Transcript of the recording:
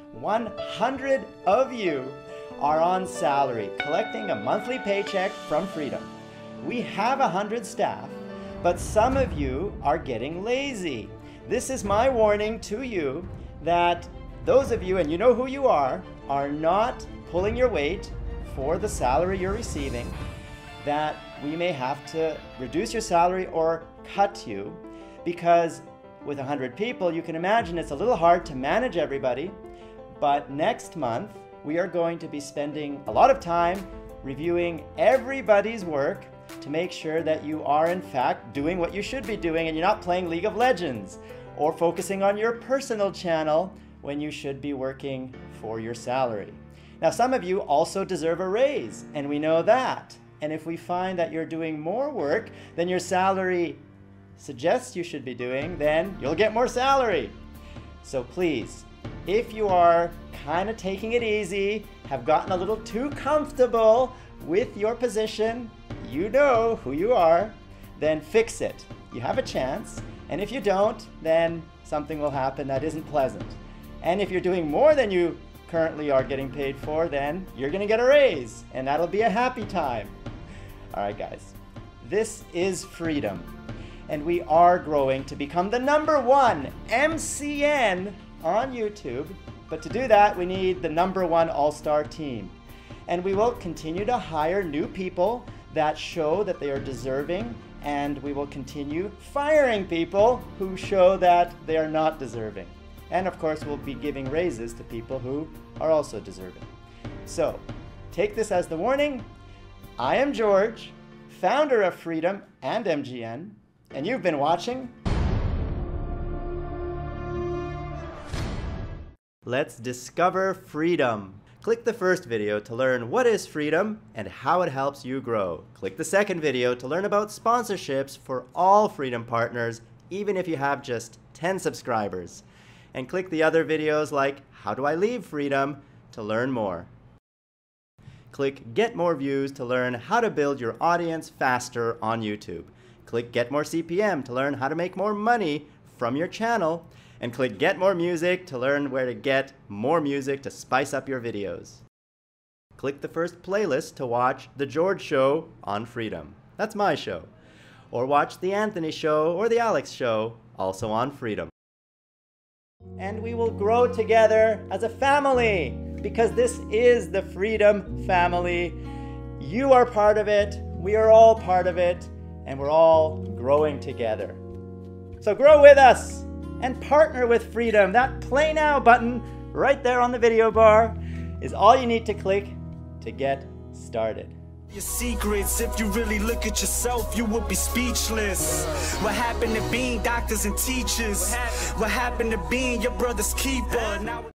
100 of you are on salary, collecting a monthly paycheck from Freedom. We have 100 staff, but some of you are getting lazy. This is my warning to you that those of you, and you know who you are not pulling your weight for the salary you're receiving, that we may have to reduce your salary or cut you, because with 100 people, you can imagine it's a little hard to manage everybody. But next month, we are going to be spending a lot of time reviewing everybody's work to make sure that you are in fact doing what you should be doing and you're not playing League of Legends or focusing on your personal channel when you should be working for your salary. Now, some of you also deserve a raise, and we know that. And if we find that you're doing more work than your salary suggests you should be doing, then you'll get more salary. So please, if you are kind of taking it easy, have gotten a little too comfortable with your position, you know who you are, then fix it. You have a chance, and if you don't, then something will happen that isn't pleasant. And if you're doing more than you currently are getting paid for, then you're gonna get a raise, and that'll be a happy time. All right, guys, this is Freedom, and we are growing to become the #1 MCN on YouTube. But to do that, we need the #1 all-star team. And we will continue to hire new people that show that they are deserving, and we will continue firing people who show that they are not deserving. And of course, we'll be giving raises to people who are also deserving. So take this as the warning. I am George, founder of Freedom and MGN, and you've been watching. Let's discover freedom. Click the first video to learn what is freedom and how it helps you grow. Click the second video to learn about sponsorships for all Freedom partners, even if you have just 10 subscribers. And click the other videos like How Do I Leave Freedom to learn more. Click Get More Views to learn how to build your audience faster on YouTube. Click Get More CPM to learn how to make more money from your channel. And click Get More Music to learn where to get more music to spice up your videos. Click the first playlist to watch The George Show on Freedom. That's my show. Or watch The Anthony Show or The Alex Show, also on Freedom. And we will grow together as a family, because this is the Freedom family. You are part of it, we are all part of it, and we're all growing together. So grow with us and partner with Freedom. That Play Now button right there on the video bar is all you need to click to get started. Your secrets, if you really look at yourself, you would be speechless. What happened to being doctors and teachers? What happened to being your brother's keeper? Now